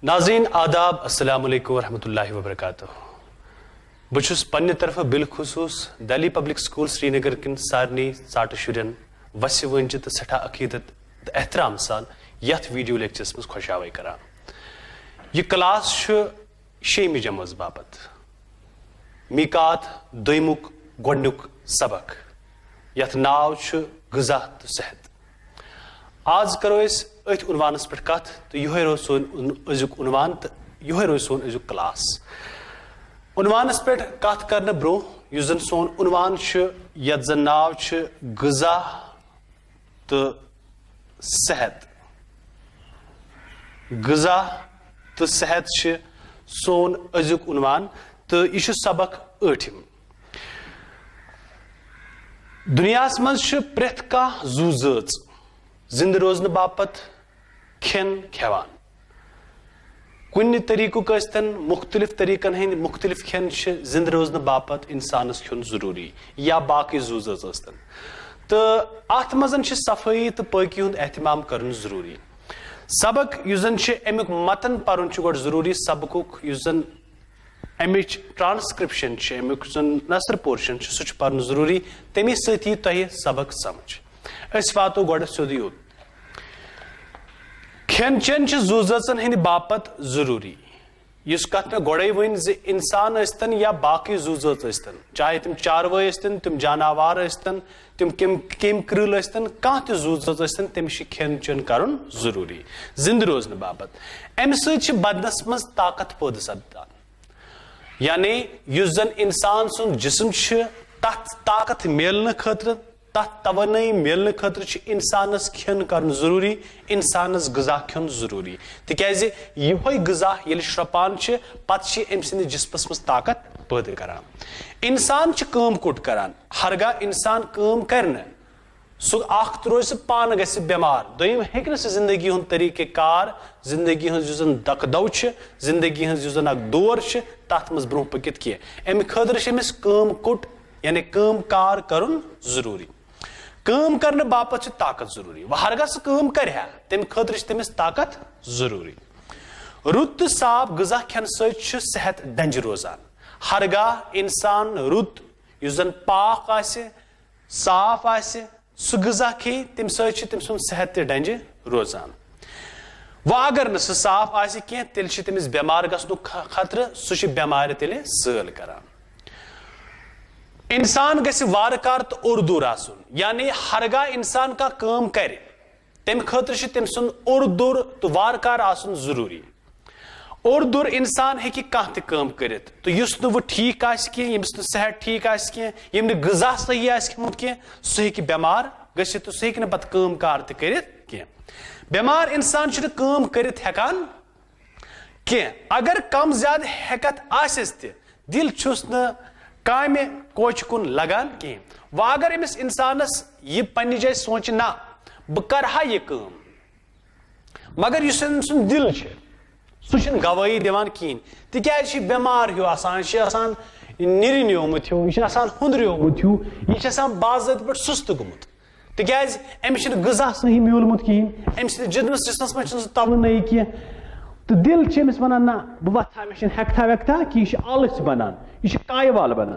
नाज़रीन आदाब अस्सलाम वालेकुम रहमतुल्लाहि व बरकातुहू। बहुस पन्ने तरफ बिलखुसूस दिल्ली पब्लिक स्कूल श्रीनगर किन सारनी साठ शुरन वस वंच तो सठा अकीदत तो एहतराम सान यथ वीडियो लेक्चर्स मज खुशावे करान। यह क्लास शेमि जमज बापत मीकात दोमुक गोडनुक सबक यथ नाव ग़िज़ा तो सेहत। आज करो अथ उनवानस पे कथ तो यह रो सोन अजुक उनवान तो यह रो सोन अजुक क्लास। उनवानस पे कथ करने ब्रो युस जन सोन उनवान यथ जन नाव ग़िज़ा तो सेहत। ग़िज़ा तो सेहत सोन अजुक उनवान तो यह सबक 8। दुनियास मज प्रेथ का जू ज़ जिंद रोजन बापत खेन खेवान कुन तरीकुक मुख्तलिफ तरीकन हंद मुख्तलिफ खेन जिंद रोजन बापत इंसानस खेन जरूरी या बाकी जू ज़ तो अत मजन सफाई तो पाकी हुंद एहतमाम करन जरूरी। सबक युजन अमुक मतन पर्न गोड जरूरी सबकुक युजन अमिच ट्रांसक्रिप्शन अमुक नसर पोर्शन सह पर्न जरूरी तमी सती तह सबक समझ। अस वातो गोड सोद योत खेन चेन जू ज़न हंद बापत जरूरी। इस कथ मे गोड़े वन इंसान यस्तन या बाकी जू ज़ यस्तन चाहे तुम चारवा यस्तन तुम जानवर यस्तन तुम केम कृल यस्तन कह त जू ज़ यस्तन तमिस खेन चेन करन जरूरी जिंद रोजन बापत। अमि सत बदनस मज ताकत पैदा सपदान यानी युस जन इंसान सुन जिस्म तथ ताकत मेलने खतर तथ तवानाई मेलने खतर इंसानस खेन करन जरूरी इंसानस ग़िज़ा खेन जरूरी तिकाज यह ग़िज़ा ये श्रपान पत अम सद जिस्मस मज ताकत पैदा करान। इंसान काम कुट करान हरगा इंसान काम कर सह रोज पान गि बेमार दोम हे जिंदगी हुंद तरीक़े कार जिंदगी हज दकदव जिंदगी हज दौर तथ मज ब्रोह पकित कह अमि खतर अमिस काम कुट यानी काम कार करन जरूरी। काम करने बापत ताकत जरूरी वह हरगा सह काम कर तम खतर तमिस ताकत जरूरी। रुत तो साफ ग़िज़ा खेन सत सेहत डंज रोजान हरगा इंसान रुत युस जन पाक आसे साफ आसे सह ग़िज़ा खे तम सम सुन सेहत ते डंज रोजान। वह अगर न सह साफ आसे कह तेल तमिस बेमार गसनुक खतरे सह बेमार तेल साल करान। इंसान गि वारकार तो उर्दूर आसन यानी हरगा इंसान का काम कर तम खतर तम सुन उर्दूर तो वारकार आसन जरूरी। उर्दूर इंसान हे कह काम कर तो युस न वह ठीक यमिस सेहत ठीक यम ग़िज़ा सही आमुत कह सह हे बेमार गि तो सह हे पत काम कार कर बेमार इंसान काम कर हेकान कह अगर कम ज्यादा हेकत आसिस त दिल छुस न कामे कोच कुन लगान कह वह अगर अमिस इंसानस यह पन्ने जाय सोच ना बह करहा यह काम मगर युस सुन दिल सह गवाही दिवान कहें तिकाज बेमार हूँ आसान निरन्योमुत हूँ यह हुंद्रियोमुत हूँ यह बाज़ात पे सुस्त गुमुत तिकाज अमिस ग़िज़ा सही म्योलमुत कहें अम जिदमस जिसमस मे तवनई कह तो दिल अमिस वन ना बह वथा मे हेकथा वेकथा कि यह आलस बनान यह कायवाल बनान।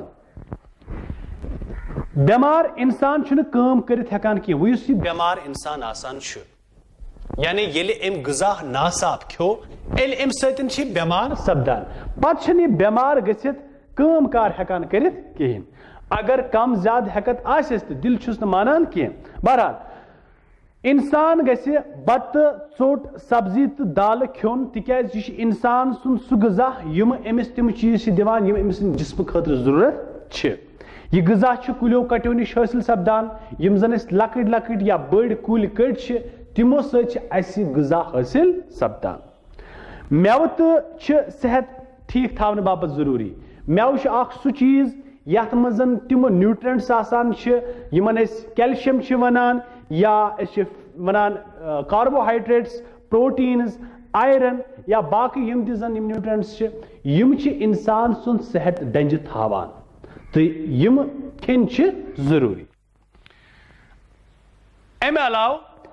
बेमार इंसान काम कर हेकान कह वह बेमार इंसान आसान यानी ये अम ग़िज़ा नासाफ खो अम सत बेमार सपदान पत बेमार गसित काम कार हेकान कर कहें अगर कम ज्यादा हेकत आसिस तो दिल छुस न मानान कह। बहरहाल इंसान गि बत चोट सब्जी तो दाल खोन तिकाज यह इंसान सुन सह ग़िज़ा यम अमिस तम चीज दिवान यम अमिस जिस्म खतर जरूरत यह ग़िज़ा कुल्यो कट्यो निश हासिल सपदान यम जन लकट लकट या बड़ कुल कट तमो सि ग़िज़ा हासिल सपदान। मेव तो सेहत ठीक थावन बापत जरूरी मेव सह चीज यथ मज तम न्यूट्रिएंट्स आसान यमन कैल्शियम वनान या वनान कार्बोहाइड्रेट्स प्रोटीन्स आयरन या बाकी यम तन न्यूट्रिएंट्स यम इंसान सुन सेहत डंज थावान तो यम खेन जरूरी। अमे अलाव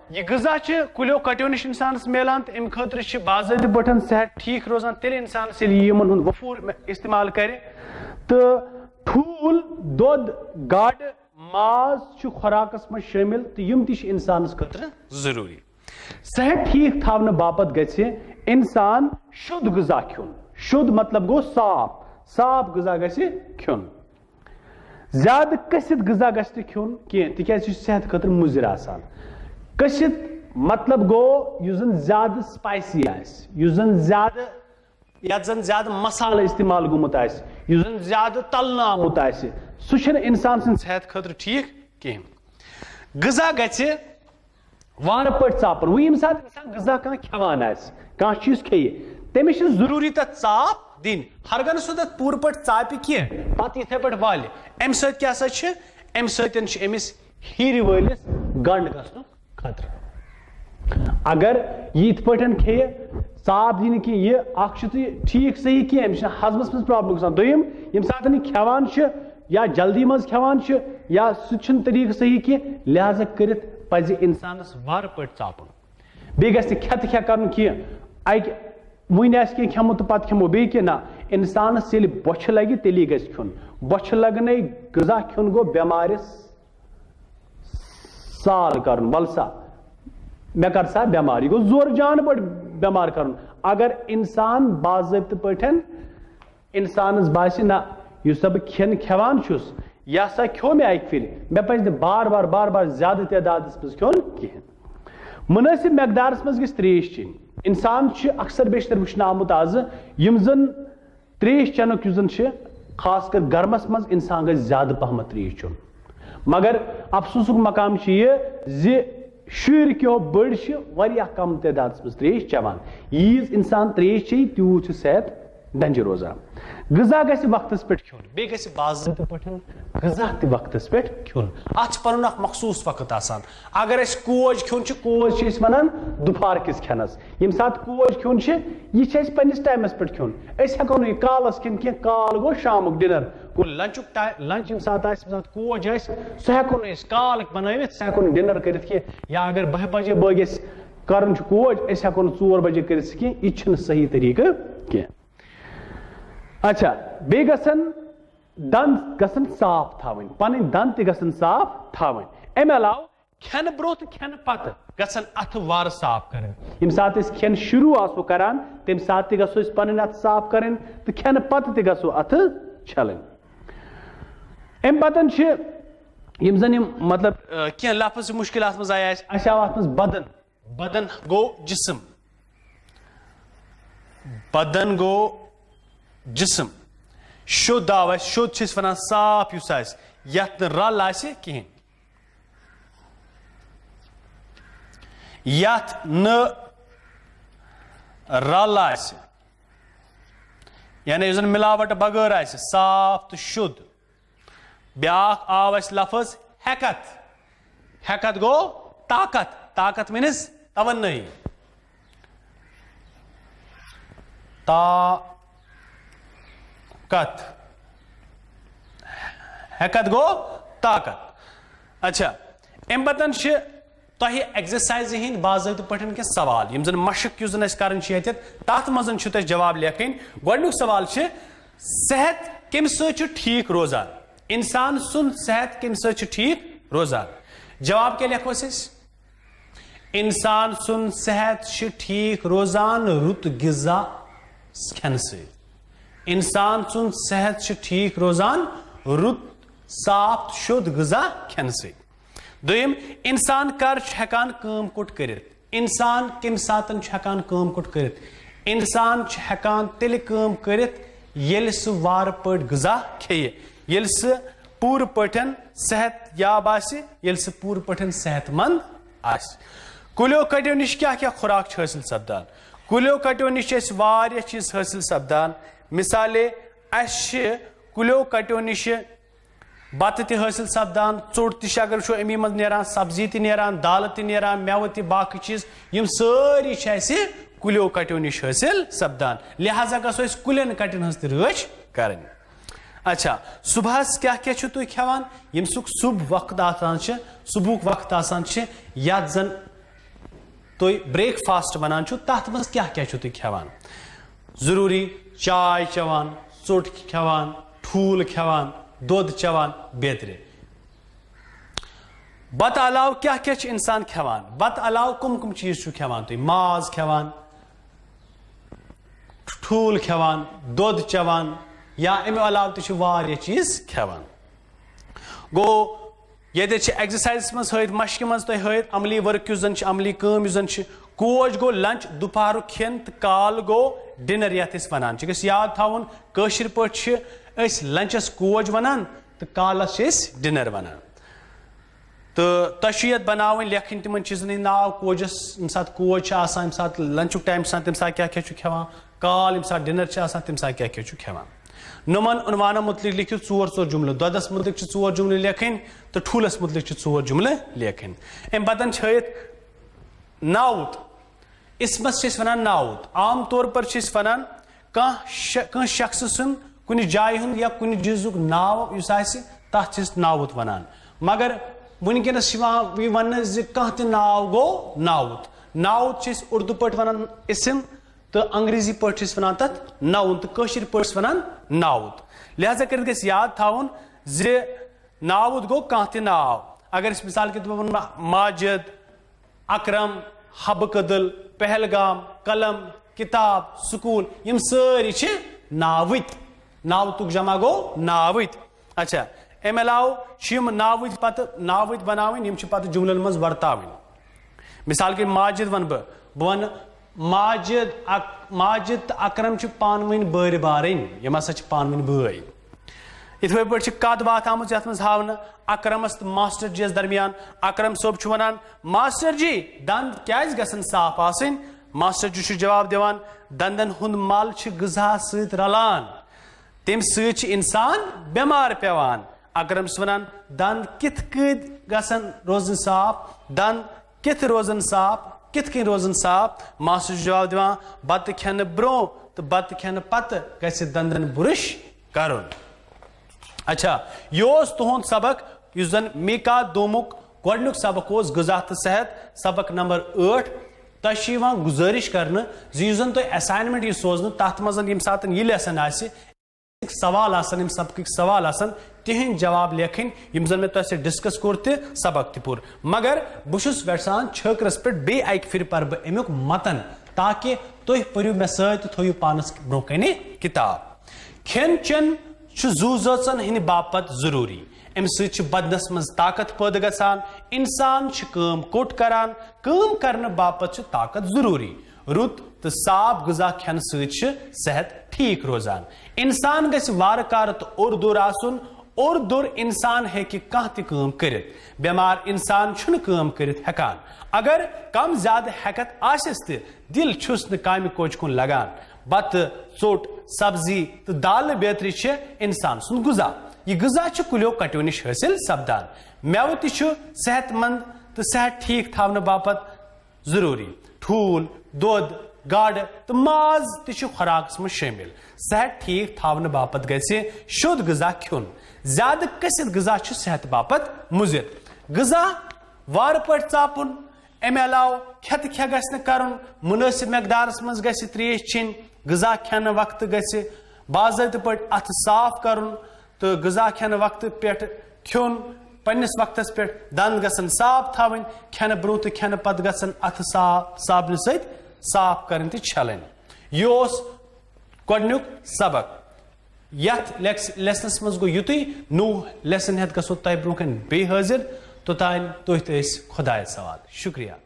यह गजा कुलियो कटियो निश इंसानस मिलान तो अम खतर बाज़ाब्ते पठन सेहत ठीक रोजान तेल इंसानस यमन हुंद वफूर इस्तेमाल करे तो ठूल दूध गाड़ माज खुराकस मज शामिल तो यम ति इंसानस खतर जरूरी सेहत ठीक थावने बापत गछि इंसान शुद्ध गजा खुन शुद्ध मतलब गो साफ साफ गजा गछि खुन ज्यादा कसित गजा गछि खुन कह तिकाज सेहत खतर मुजिर आसान कसित मतलब गो युस जन ज्यादा स्पाइसी आस युस जन ज्यादा या जन ज्यादा मसाला इस्तेमाल गुमुत आस युस जन ज्यादा तलना आमुत आस सु छन इंसान सन सेहत खतर ठीक कह गजा गछि वार पट चापन वो यम साथ इंसान गजा कह खेवान आस कह चीज खेये तमिस जरूरी तथ चाप दिन हरगन सु तथ पूर पट चापि कह पत इथे पट वाले अम सत क्या अम सतन अमिस हीर वलिस गंड गसन खतर अगर यथ पटन खेये चाप दिन कि यह ठीक सही कह अमिस हजमस मज प्रॉब्लम गसान दोयम यम साथ खेवान या जल्दी मज खेवान या सह तरीक सही कह लिहाजा करित पज इंसानस वार पट चापन बे गस खेत खे कर वन आस कह खेमो तो पत खेमो बे ना इंसानस ये बोछ लगे तेली गस खुन बोछ लगन गजा खुन गो बेमारिस साल कर वलसा मे कर सा बेमार गो जोर जान पट बेमार कर अगर इंसान बाज़ाब्ते पठन इंसानस बास ना युस बह खेन खेवान छुस यह सा खो मे अक फिर मे पज बार बार बार बार ज्यादा तादाद मज खोन कह मुनासिब मकदारस मज गई त्रेश चीन इंसान अक्सर बेशतर वुचन आमुत आज यम जन त्रेश चनुक जन खासकर गर्मस मज इंसान गज ज्यादा पहमत त्रेश चुन मगर अफसोसुक मकाम यह शुर क्यों बड़ वारिया कम तादाद मज त्रेश चवान यीज इंसान त्रेश चे तूत सेहत डंज रोजान गजा गस वक्तस पे खुन बे गस बाज़ाब्ते पठन गजा त वक्तस पे खुन अत पन मखसूस वक्त आसान अगर अस कोज खुन कोज वनान दुपहर किस खेनस यम सात कोज खुन यह पन्निस टाइमस पे खुन अस हेको न कालस खिन कह काल गो शामुक डिनर गो लंचुक लंच यम सात कोज सह हेको न काल बनावित सह हेको डिनर करित कह या अगर 12 बजे बगिस करन कोज अस हेको न 4 बजे करित कह यह सही तरीका कह अच्छा बे गसन दंत गसन साफ थावन पन दंत गसन साफ थावन अम अलाव खेन ब्रो तो खेन पत गसन अथ वार साफ कर यम सात खेन शुरू आसो करान तम सात गसो पन अथ साफ करें तो खेन पत गसो अथ छलन अम पतन यम जन मतलब कह लफ्ज मुश्किल मज आया अत मज बदन बदन गो जिस्म बदन गो जिस्म शुद्ध आव शुद्ध वन साफ यथ रल कहें यथ न रल यानी जन मिलावट बगैर साफ तो शुद्ध ब्या आव लफ्ज हेकत हेकत गो ताकत ताकत मीनस तवन्नई ताकत हेकत गो ताकत अच्छा अम पतन तह एक्सरसाइज हिंद बाज़ाब्ते पठन के सवाल यम जन मशक युस जन कर तथ मजन जवाब लेखन गोडनुक सवाल सेहत कम सत ठीक रोजान इंसान सुन सेहत कम सत ठीक रोजान जवाब क्या लेखो इंसान सुन सेहत ठीक रोजान रुत गिजा खेन सत इंसान सुन सेहत ठीक रोजान रुत साफ शुद्ध गिजा खेन सत दोयम इंसान कर हेकान काम कुट करित इंसान कम सातन हेकान काम कुट करित इंसान हेकान तेल काम करित येल सु वार पट गिजा खेये येल सु पूर पटन सेहत याब आसि येल सु पूर पटन सेहतमंद आसि कुलियो कटियो निश क्या क्या खुराक हासिल सपदान कुलियो कटियो निश वारिया चीज हासिल सपदान मिसाले कुलियो कटियो निश बत त हासिल सपदान चोट त अगर वो अमी मज नेरान सब्जी त नेरान दाल त नेरान मेव त बाकी चीज यम सारी कुलियो कटियो निश हासिल सपदान लिहाजा गो कुलियन कटिन हज त रच कर अच्छा सुबह क्या क्या तुम खेवान यम सुख सुब वक्त आसान सुबह वक्त आसान यथ जन तुम ब्रेकफास्ट वनान तथ मज क्या क्या तुम खेवान जरूरी चाय चवान चोट खेवान ठूल खेवान दूध चवान बेतरे बत अलाव क्या क्या इंसान खेवान बत अलाव कुम कुम चीज खेवान तुम माज खेवान ठूल खेवान दूध चवान या अमे अलाव तह चीज खेवान गो ये एक्सरसाइज मज हत मशक मज तुम हत अमली वर्क जन अमली कम जन कोज गो लंच दोपहर खेन तो काल गो डिनर यथ वनान याद थवन कशर पे लंचस कोज वनान तो कालस डिनर वनान तो तुम बनाव लेखन तिमन चीजन नाव कोजस यम सात कोज यम सात लंचुक टाइम तम सात क्या क्या खेवान काल यम सात डिनर तम सात क्या क्या खेवान नुमन उनवान मुतलिक लिखियो 4 जुमल दुदस मुतलिक 4 जुमल लेखन तो ठूलस मुतलिक 4 जुमल लेखन अम पतन नाउत इसमस वनान नाउत आम तौर पर वनान कह शख्स सुन कुन जाय हुंद या कुन चीजुक नाव तथ नाउत वनान मगर वनकस वन कह नाव गो नाउत नाउत उर्दू पे वनान इसम तो अंग्रेजी पे वनान तथ नाउन तो कशर पे वनान नाउत लिहाजा कर याद थवन नाउत गो कह नाव अगर मिसाल के तौर पर माजिद अकरम हब कदल पहलगाम कलम किताब स्कूल यम सारी नावित नावतुक जमा गो नावित अच्छा अम अलाव नावित पत नावित बनावन पत जुमलन मज वर्तावन मिसाल के माजिद वन वन माजिद तो अकरम पान वन बर बारन यम हसा पान वन बई इथे पे कत बात आम मज हावन अकरमस तो मास्टर जी दरमियान अकरम सोब वनान मास्टर जी दंद क्या गसन साफ आसन मास्टर जी जवाब दिवान दंदन हुंद मल ग़िज़ा सत रलान तम सत इंसान बेमार पेवान अकरम वनान दंद कित गसन रोजन साफ दंद कित रोजन साफ कित कन रोजन साफ मास्टर जवाब दिवान बत खेन ब्रो तो बत खेन पत गस दंदन बुरुश करुन अच्छा यह तुहद सबक युस जन मीका दोमुक गोडनुक सबक ग़िज़ा तो सेहत सबक नंबर 8 तह गुजारिश कर जन तुम असाइनमेंट सोजन तथ मज यम सात यह लेसन सवाल आसन सबक सवाल आसन तिहंद जवाब लेखन यम जन मे तुम डिस्कस कोर सबक तुर मगर बहुत वेसान छकरस पे बे अक फिर पर बह अमुक मतन ताकि तुम पढ़ो मे सत थो पानस ब्रो कन किताब खेन चन जू जन हंद बापत जरूरी अम सत बदनस मज ताकत पैदा गसान इंसान कोट करान काम करने बापत ताकत जरूरी रुत तो साफ ग़िज़ा खेन सत सेहत ठीक रोजान इंसान गस वार कार तो ओर दोर आसन और दोर इंसान है कि कह तम कर बेमार इंसान काम कर हेकान अगर कम ज्यादा हेकत आसिस दिल छुस न काम कोच कुन लगान बत चोट सब्जी तो दाल बेतरी इंसान सुन ग़िज़ा यह ग़िज़ा कुल्यो कट्यो निश हासिल सपदान मेव तह सेहतमंद तो सेहत ठीक थवन बापत जरूरी ठूल दूध गाड़ तो माज तह खुराक मज शामिल सेहत ठीक थवन बापत गि शुद्ध ग़िज़ा खुन ज्यादा कसित ग़िज़ा सेहत बापत मुजिर ग़िज़ा वार पे चापुन अमे अलाव खेत खे गि कर मुनासिब मकदारस मज गि त्रेश छिन ग़िज़ा खेन वक्त गि बाज़ाब्ते पे अथ साफ कर तो ग़िज़ा खेन वक्त पे खुन पन्निस वक्तस पे दंद गसन साफ थवन खेन ब्रो तो खेन पत गसन अथ साफ साबन सत साफ कर छलन यह गोडनुक सबक यथ लेसनस मज गो युत नो लेसन हेत गो तह ब्रो बे हाजिर तोतान तुह खुदाय सवाल शुक्रिया।